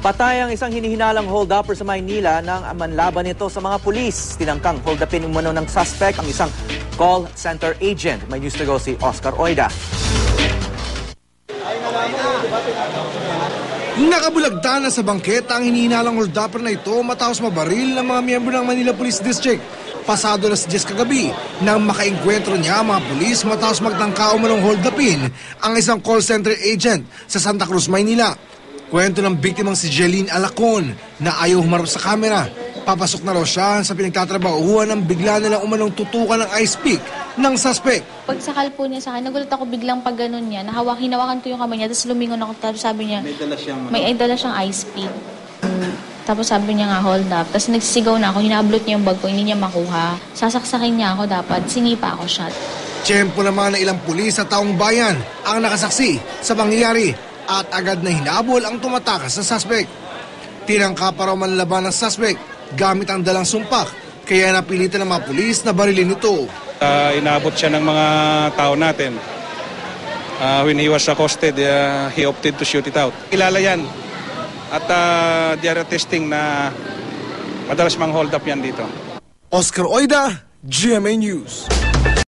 Patay ang isang hinihinalang hold-upper sa Maynila nang manlaban nito sa mga pulis. Tinangkang hold-upin umano ng suspect ang isang call center agent. May news to go si Oscar Oida. Nakabulagta na sa bangketa ang hinihinalang hold-upper na ito matapos mabaril ng mga miyembro ng Manila Police District. Pasado na si Jess kagabi nang makaengkwentro niya mga pulis matapos magtangka umanong hold-upin ang isang call center agent sa Santa Cruz, Maynila. Kwento ng biktimang si Jeline Alacon na ayaw humarap sa kamera. Papasok na raw siya sa pinagtatrabahuan ng bigla nilang umanong tutukan ng ice pick ng suspect. Pagsakal po niya sa akin, nagulat ako biglang pag ganun niya. Hinawakan ko yung kamay niya, tapos lumingon ako. Tapos sabi niya, may dala siyang ice pick. Tapos sabi niya nga, hold up. Tapos nagsisigaw na ako, hinablot niya yung bag ko, hindi niya makuha. Sasaksakin niya ako dapat, sinipa ako siya. Tiyempo naman na ilang pulis at taong bayan ang nakasaksi sa pangyayari at agad na hinabol ang tumatakas sa suspect. Tinangka pa raw manlaban ng suspect gamit ang dalang sumpak, kaya napilitan ng mga pulis na barilin ito. Inabot siya ng mga tao natin. When he was accosted, he opted to shoot it out. Kilala yan. At diary testing na madalas mang hold up yan dito. Oscar Oida, GMA News.